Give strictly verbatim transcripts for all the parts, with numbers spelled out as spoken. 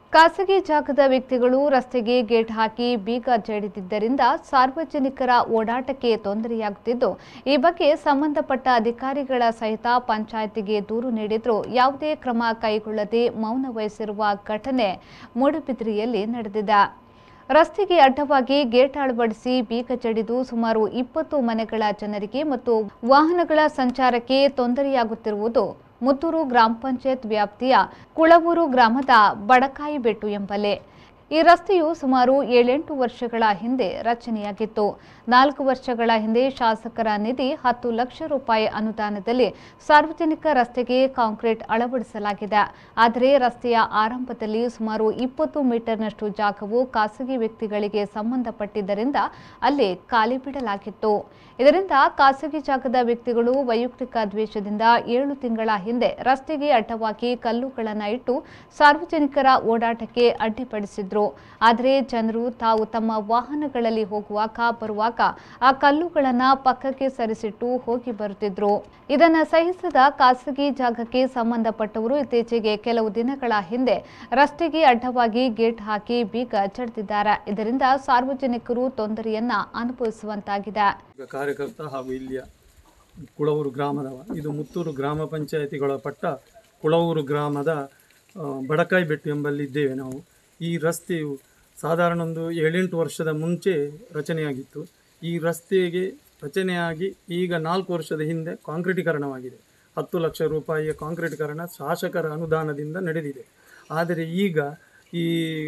ಖಾಸಗಿ ಜಾಗದ ವ್ಯಕ್ತಿಗಳು ರಸ್ತೆಗೆ ಗೇಟ್ ಹಾಕಿ ಬೀಗ ಜಡಿದಿದ್ದರಿಂದ ಸಾರ್ವಜನಿಕರ ಓಡಾಟಕ್ಕೆ ತೊಂದರೆಯಾಗುತ್ತಿದ್ದು, ಈ ಬಗ್ಗೆ ಸಂಬಂಧಪಟ್ಟ ಅಧಿಕಾರಿಗಳ ಸಹಿತ ಪಂಚಾಯಿತಿಗೆ ದೂರು ನೀಡಿದರೂ ಯಾವುದೇ ಕ್ರಮ ಕೈಗೊಳ್ಳದೆ ಮೌನ ವಹಿಸಿರುವ ಘಟನೆ ಮೂಡುಬಿದಿರೆಯಲ್ಲಿ ನಡೆದಿದೆ. ರಸ್ತೆಗೆ ಅಡ್ಡವಾಗಿ ಗೇಟ್ ಅಳವಡಿಸಿ ಬೀಗ ಜಡಿದು ಸುಮಾರು ಇಪ್ಪತ್ತು ಮನೆಗಳ ಜನರಿಗೆ ಮತ್ತು ವಾಹನಗಳ ಸಂಚಾರಕ್ಕೆ ತೊಂದರೆಯಾಗುತ್ತಿರುವುದು ಮುತ್ತೂರು ಗ್ರಾಮ ಪಂಚಾಯತ್ ವ್ಯಾಪ್ತಿಯ ಕುಳವೂರು ಗ್ರಾಮದ ಬಡಕಾಯಿಬೆಟ್ಟು ಎಂಬಲ್ಲಿ. ಈ ರಸ್ತೆಯು ಸುಮಾರು ಏಳೆಂಟು ವರ್ಷಗಳ ಹಿಂದೆ ರಚನೆಯಾಗಿತ್ತು. ನಾಲ್ಕು ವರ್ಷಗಳ ಹಿಂದೆ ಶಾಸಕರ ನಿಧಿ ಹತ್ತು ಲಕ್ಷ ರೂಪಾಯಿ ಅನುದಾನದಲ್ಲಿ ಸಾರ್ವಜನಿಕ ರಸ್ತೆಗೆ ಕಾಂಕ್ರೀಟ್ ಅಳವಡಿಸಲಾಗಿದೆ. ಆದರೆ ರಸ್ತೆಯ ಆರಂಭದಲ್ಲಿ ಸುಮಾರು ಇಪ್ಪತ್ತು ಮೀಟರ್ನಷ್ಟು ಜಾಗವು ಖಾಸಗಿ ವ್ಯಕ್ತಿಗಳಿಗೆ ಸಂಬಂಧಪಟ್ಟಿದ್ದರಿಂದ ಅಲ್ಲಿ ಖಾಲಿ ಬಿಡಲಾಗಿತ್ತು. ಇದರಿಂದ ಖಾಸಗಿ ಜಾಗದ ವ್ಯಕ್ತಿಗಳು ವೈಯಕ್ತಿಕ ದ್ವೇಷದಿಂದ ಏಳು ತಿಂಗಳ ಹಿಂದೆ ರಸ್ತೆಗೆ ಅಡ್ಡವಾಗಿ ಕಲ್ಲುಗಳನ್ನು ಇಟ್ಟು ಸಾರ್ವಜನಿಕರ ಓಡಾಟಕ್ಕೆ ಅಡ್ಡಿಪಡಿಸಿದ್ರು. ಆದರೆ ಜನರು ತಾವು ತಮ್ಮ ವಾಹನಗಳಲ್ಲಿ ಹೋಗುವಾಗ ಬರುವಾಗ ಆ ಕಲ್ಲುಗಳನ್ನು ಪಕ್ಕಕ್ಕೆ ಸರಿಸಿಟ್ಟು ಹೋಗಿ ಬರುತ್ತಿದ್ರು. ಇದನ್ನು ಸಹಿಸದ ಖಾಸಗಿ ಜಾಗಕ್ಕೆ ಸಂಬಂಧಪಟ್ಟವರು ಇತ್ತೀಚೆಗೆ ಕೆಲವು ದಿನಗಳ ಹಿಂದೆ ರಸ್ತೆಗೆ ಅಡ್ಡವಾಗಿ ಗೇಟ್ ಹಾಕಿ ಬೀಗ ಜಡಿದಿದ್ದಾರೆ. ಇದರಿಂದ ಸಾರ್ವಜನಿಕರು ತೊಂದರೆಯನ್ನ ಅನುಭವಿಸುವಂತಾಗಿದೆ. ಕಾರ್ಯಕರ್ತ ಹಾಗೂ ಇಲ್ಲಿಯ ಕುಳವೂರು ಗ್ರಾಮದವ. ಇದು ಮುತ್ತೂರು ಗ್ರಾಮ ಪಂಚಾಯಿತಿಗೊಳಪಟ್ಟ ಕುಳವೂರು ಗ್ರಾಮದ ಬಡಕಾಯಿಬೆಟ್ಟು ಎಂಬಲ್ಲಿ ಇದ್ದೇವೆ ನಾವು. ಈ ರಸ್ತೆಯು ಸಾಧಾರಣ ಒಂದು ಏಳೆಂಟು ವರ್ಷದ ಮುಂಚೆ ರಚನೆಯಾಗಿತ್ತು. ಈ ರಸ್ತೆಗೆ ರಚನೆಯಾಗಿ ಈಗ ನಾಲ್ಕು ವರ್ಷದ ಹಿಂದೆ ಕಾಂಕ್ರೀಟೀಕರಣವಾಗಿದೆ. ಹತ್ತು ಲಕ್ಷ ರೂಪಾಯಿಯ ಕಾಂಕ್ರೀಟೀಕರಣ ಶಾಸಕರ ಅನುದಾನದಿಂದ ನಡೆದಿದೆ. ಆದರೆ ಈಗ ಈ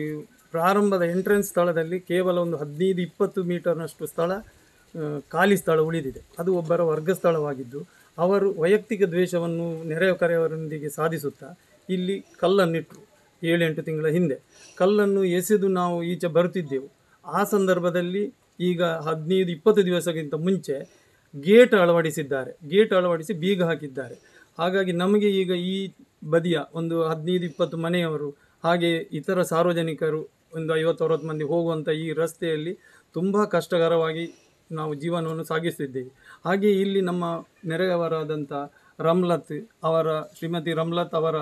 ಪ್ರಾರಂಭದ ಎಂಟ್ರೆನ್ಸ್ ಸ್ಥಳದಲ್ಲಿ ಕೇವಲ ಒಂದು ಹದಿನೈದು ಇಪ್ಪತ್ತು ಮೀಟರ್ನಷ್ಟು ಸ್ಥಳ ಖಾಲಿ ಸ್ಥಳ ಉಳಿದಿದೆ. ಅದು ಒಬ್ಬರ ವರ್ಗ ಸ್ಥಳವಾಗಿದ್ದು ಅವರು ವೈಯಕ್ತಿಕ ದ್ವೇಷವನ್ನು ನೆರೆಕರೆಯವರೊಂದಿಗೆ ಸಾಧಿಸುತ್ತಾ ಇಲ್ಲಿ ಕಲ್ಲನ್ನಿಟ್ಟರು. ಏಳೆಂಟು ತಿಂಗಳ ಹಿಂದೆ ಕಲ್ಲನ್ನು ಎಸೆದು ನಾವು ಈಚೆ ಬರುತ್ತಿದ್ದೆವು. ಆ ಸಂದರ್ಭದಲ್ಲಿ ಈಗ ಹದಿನೈದು ಇಪ್ಪತ್ತು ದಿವಸಕ್ಕಿಂತ ಮುಂಚೆ ಗೇಟ್ ಅಳವಡಿಸಿದ್ದಾರೆ. ಗೇಟ್ ಅಳವಡಿಸಿ ಬೀಗ ಹಾಕಿದ್ದಾರೆ. ಹಾಗಾಗಿ ನಮಗೆ ಈಗ ಈ ಬದಿಯ ಒಂದು ಹದಿನೈದು ಇಪ್ಪತ್ತು ಮನೆಯವರು ಹಾಗೆ ಇತರ ಸಾರ್ವಜನಿಕರು ಒಂದು ಐವತ್ತು ಅರವತ್ತು ಮಂದಿ ಹೋಗುವಂಥ ಈ ರಸ್ತೆಯಲ್ಲಿ ತುಂಬ ಕಷ್ಟಕರವಾಗಿ ನಾವು ಜೀವನವನ್ನು ಸಾಗಿಸುತ್ತಿದ್ದೇವೆ. ಹಾಗೆ ಇಲ್ಲಿ ನಮ್ಮ ನೆರೆಯವರಾದಂಥ ರಮ್ಲತ್ ಅವರ ಶ್ರೀಮತಿ ರಮ್ಲತ್ ಅವರ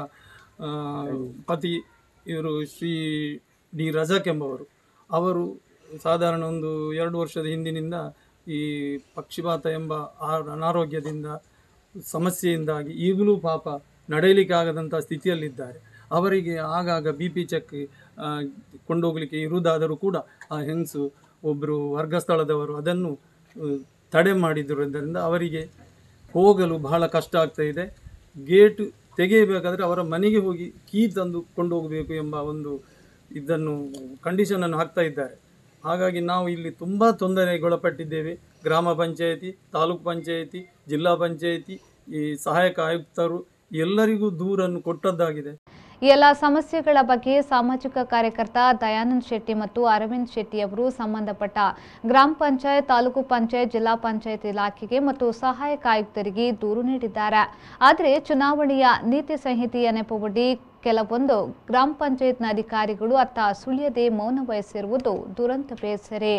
ಪತಿ ಇವರು ಶ್ರೀ ಡಿ ರಜಾಕ್ ಎಂಬವರು, ಅವರು ಸಾಧಾರಣ ಒಂದು ಎರಡು ವರ್ಷದ ಹಿಂದಿನಿಂದ ಈ ಪಕ್ಷಿಪಾತ ಎಂಬ ಅನಾರೋಗ್ಯದಿಂದ ಸಮಸ್ಯೆಯಿಂದಾಗಿ ಈಗಲೂ ಪಾಪ ನಡೆಯಲಿಕ್ಕೆ ಆಗದಂಥ ಸ್ಥಿತಿಯಲ್ಲಿದ್ದಾರೆ. ಅವರಿಗೆ ಆಗಾಗ ಬಿ ಪಿ ಚೆಕ್ ಕೊಂಡೋಗಲಿಕ್ಕೆ ಇರುವುದಾದರೂ ಕೂಡ ಆ ಹೆಂಗಸು ಒಬ್ಬರು ವರ್ಗ ಸ್ಥಳದವರು ಅದನ್ನು ತಡೆ ಮಾಡಿದ್ದರಿಂದ ಅವರಿಗೆ ಹೋಗಲು ಬಹಳ ಕಷ್ಟ ಆಗ್ತಾ ಇದೆ. ಗೇಟ್ ತೆಗೆಯಬೇಕಾದ್ರೆ ಅವರ ಮನೆಗೆ ಹೋಗಿ ಕೀ ತಂದು ಕೊಂಡೋಗಬೇಕು ಎಂಬ ಒಂದು ಇದನ್ನು ಕಂಡೀಷನನ್ನು ಹಾಕ್ತಾ ಇದ್ದಾರೆ. ಹಾಗಾಗಿ ನಾವು ಇಲ್ಲಿ ತುಂಬ ತೊಂದರೆಗೊಳಪಟ್ಟಿದ್ದೇವೆ. ಗ್ರಾಮ ಪಂಚಾಯಿತಿ, ತಾಲೂಕು ಪಂಚಾಯಿತಿ, ಜಿಲ್ಲಾ ಪಂಚಾಯಿತಿ, ಈ ಸಹಾಯಕ ಆಯುಕ್ತರು ಎಲ್ಲರಿಗೂ ದೂರನ್ನು ಕೊಟ್ಟದ್ದಾಗಿದೆ. ಈ ಎಲ್ಲ ಸಮಸ್ಯೆಗಳ ಬಗ್ಗೆ ಸಾಮಾಜಿಕ ಕಾರ್ಯಕರ್ತ ದಯಾನಂದ್ ಶೆಟ್ಟಿ ಮತ್ತು ಅರವಿಂದ್ ಶೆಟ್ಟಿ ಅವರು ಸಂಬಂಧಪಟ್ಟ ಗ್ರಾಮ ಪಂಚಾಯತ್, ತಾಲೂಕು ಪಂಚಾಯತ್, ಜಿಲ್ಲಾ ಪಂಚಾಯತ್ ಇಲಾಖೆಗೆ ಮತ್ತು ಸಹಾಯಕ ಆಯುಕ್ತರಿಗೆ ದೂರು ನೀಡಿದ್ದಾರೆ. ಆದರೆ ಚುನಾವಣೆಯ ನೀತಿ ಸಂಹಿತೆಯ ನೆಪವೊಡ್ಡಿ ಕೆಲವೊಂದು ಗ್ರಾಮ ಪಂಚಾಯತ್ನ ಅಧಿಕಾರಿಗಳು ಅತ್ತ ಸುಳಿಯದೆ ಮೌನ ವಹಿಸಿರುವುದು ದುರಂತವೇ ಸರಿ.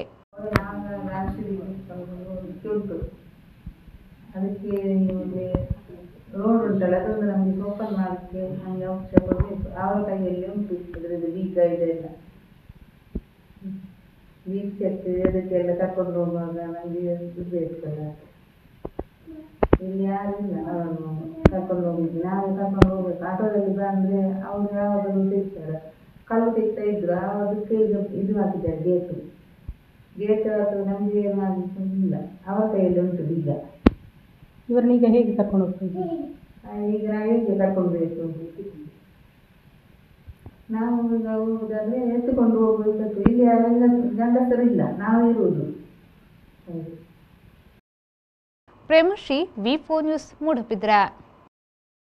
ರೋಡ್ ಉಂಟಲ್ಲ, ಅದೊಂದು ನಮಗೆ ಓಪನ್ ಮಾಡಲಿಕ್ಕೆ ನಮಗೆ ಅವಶ್ಯ ಕೊಡಬೇಕು. ಅವರ ಕೈಯಲ್ಲಿ ಉಂಟು ಅದರದ್ದು ಬೀಗ ಇದೆಲ್ಲ ಬೀಗ ಚೆಕ್ ಅದಕ್ಕೆಲ್ಲ ತಕೊಂಡು ಹೋಗುವಾಗ ನಮಗೆ ಇದು ಬೇಕಲ್ಲ. ಇಲ್ಲಿ ಯಾರಿಲ್ಲ ಅವರನ್ನು ಕರ್ಕೊಂಡು ಹೋಗ್ಲಿಕ್ಕೆ, ನಾವು ಕರ್ಕೊಂಡು ಹೋಗ್ಬೇಕು. ಆಟೋದಲ್ಲಿ ಬಂದರೆ ಅವರು ಯಾವಾಗಲೂ ತೆಗಿತಾರೆ. ಕಲ್ಲು ತೆಗ್ತಾ ಇದ್ರು, ಅದಕ್ಕೆ ಈಗ ಇದು ಹಾಕಿದ್ದಾರೆ ಗೇಟು. ಗೇಟ್ ಅದು ನಮಗೆ ಏನು ಆಗಲಿಕ್ಕೆ ಇಲ್ಲ, ಅವರ ಕೈಯಲ್ಲಿ ಉಂಟು ಬೀಗ. ಇವರನ್ನೀಗ ಹೇಗೆ ಕರ್ಕೊಂಡು ಹೋಗ್ತೀವಿ? ಈಗ ನಾವು ಹೇಗೆ ಕರ್ಕೊಳ್ಬೇಕು? ನಾವು ಈಗ ಹೋಗುದಾದ್ರೆ ಎತ್ತುಕೊಂಡು ಹೋಗ್ಬೇಕು. ಇಲ್ಲಿ ಅವೆಲ್ಲ ಗಂಡಸರು ಇಲ್ಲ, ನಾವು ಇರುವುದು. Premashree, V four news, Moodbidri.